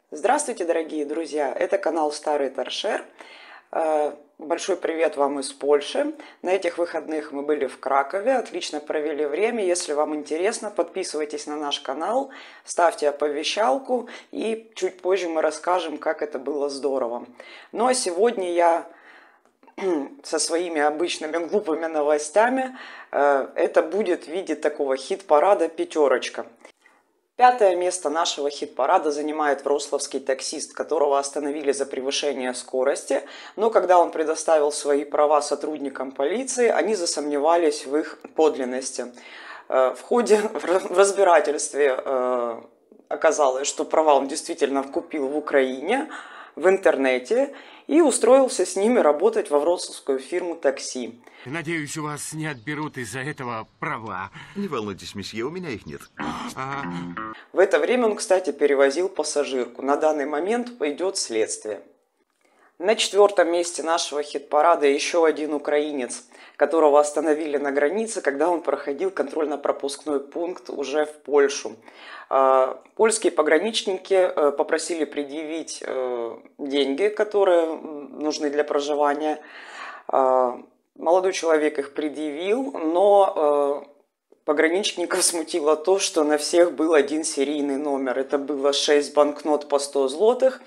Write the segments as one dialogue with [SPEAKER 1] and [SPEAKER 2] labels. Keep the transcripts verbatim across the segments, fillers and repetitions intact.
[SPEAKER 1] Здравствуйте, дорогие друзья! Это канал Старый Торшер. Большой привет вам из Польши. На этих выходных мы были в Кракове, отлично провели время. Если вам интересно, подписывайтесь на наш канал, ставьте оповещалку, и чуть позже мы расскажем, как это было здорово. Ну а сегодня я со своими обычными глупыми новостями. Это будет в виде такого хит-парада «Пятерочка». Пятое место нашего хит-парада занимает вроцлавский таксист, которого остановили за превышение скорости, но когда он предоставил свои права сотрудникам полиции, они засомневались в их подлинности. В ходе разбирательства оказалось, что права он действительно купил в Украине, в интернете, и устроился с ними работать во вроцлавскую фирму такси.
[SPEAKER 2] Надеюсь, у вас не отберут из-за этого права.
[SPEAKER 3] Не волнуйтесь, месье, у меня их нет.
[SPEAKER 2] А...
[SPEAKER 1] В это время он, кстати, перевозил пассажирку. На данный момент пойдет следствие. На четвертом месте нашего хит-парада еще один украинец, которого остановили на границе, когда он проходил контрольно-пропускной пункт уже в Польшу. Польские пограничники попросили предъявить деньги, которые нужны для проживания. Молодой человек их предъявил, но пограничников смутило то, что на всех был один серийный номер. Это было шесть банкнот по сто злотых.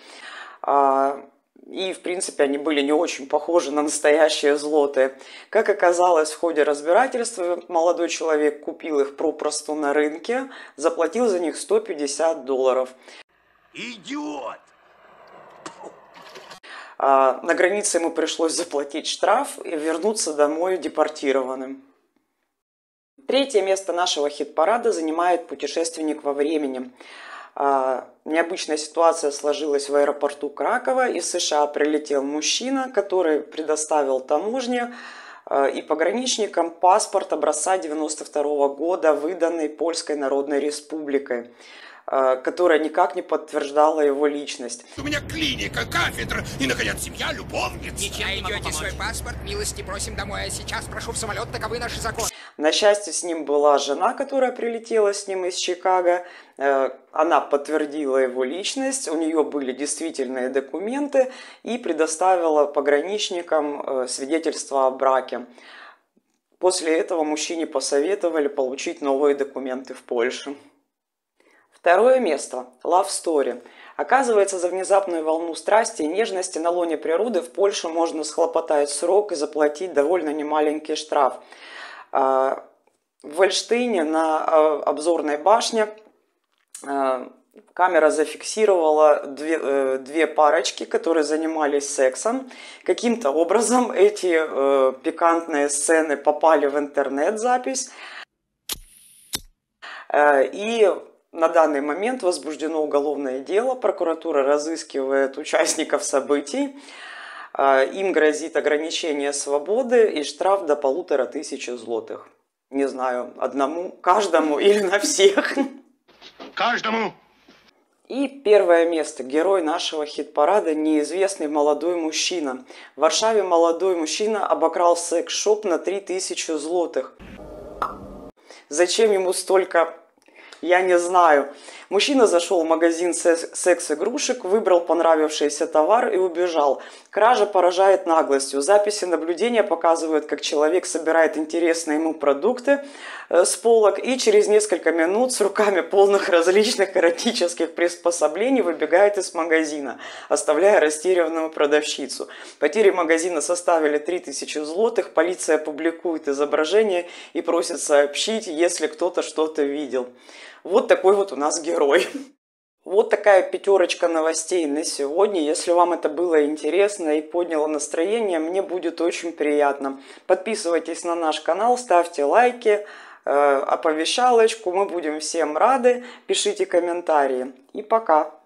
[SPEAKER 1] И, в принципе, они были не очень похожи на настоящие злотые. Как оказалось, в ходе разбирательства молодой человек купил их попросту на рынке, заплатил за них сто пятьдесят долларов.
[SPEAKER 2] Идиот!
[SPEAKER 1] А на границе ему пришлось заплатить штраф и вернуться домой депортированным. Третье место нашего хит-парада занимает путешественник во времени. Необычная ситуация сложилась в аэропорту Кракова. Из США прилетел мужчина, который предоставил таможне и пограничникам паспорт образца девяносто второго года, выданный Польской Народной Республикой, которая никак не подтверждала его личность.
[SPEAKER 2] У меня клиника, кафедра и, наконец, семья, любовница.
[SPEAKER 4] Ничем не найдете свой паспорт, милости просим домой, а сейчас прошу в самолет, таковы наши законы.
[SPEAKER 1] На счастье, с ним была жена, которая прилетела с ним из Чикаго. Она подтвердила его личность, у нее были действительные документы и предоставила пограничникам свидетельство о браке. После этого мужчине посоветовали получить новые документы в Польше. Второе место – Love Story. Оказывается, за внезапную волну страсти и нежности на лоне природы в Польше можно схлопотать срок и заплатить довольно немаленький штраф. В Вольштейне на обзорной башне камера зафиксировала две, две парочки, которые занимались сексом. Каким-то образом эти пикантные сцены попали в интернет-запись. И на данный момент возбуждено уголовное дело. Прокуратура разыскивает участников событий. Им грозит ограничение свободы и штраф до полутора тысяч злотых. Не знаю, одному, каждому или на всех.
[SPEAKER 2] Каждому.
[SPEAKER 1] И первое место. Герой нашего хит-парада – неизвестный молодой мужчина. В Варшаве молодой мужчина обокрал секс-шоп на три тысячи злотых. Зачем ему столько? Я не знаю. Мужчина зашел в магазин секс-игрушек, выбрал понравившийся товар и убежал. Кража поражает наглостью. Записи наблюдения показывают, как человек собирает интересные ему продукты с полок и через несколько минут с руками полных различных эротических приспособлений выбегает из магазина, оставляя растерянную продавщицу. Потери магазина составили три тысячи злотых. Полиция публикует изображение и просит сообщить, если кто-то что-то видел. Вот такой вот у нас герой. Вот такая пятерочка новостей на сегодня. Если вам это было интересно и подняло настроение, мне будет очень приятно. Подписывайтесь на наш канал, ставьте лайки, оповещалочку. Мы будем всем рады. Пишите комментарии. И пока.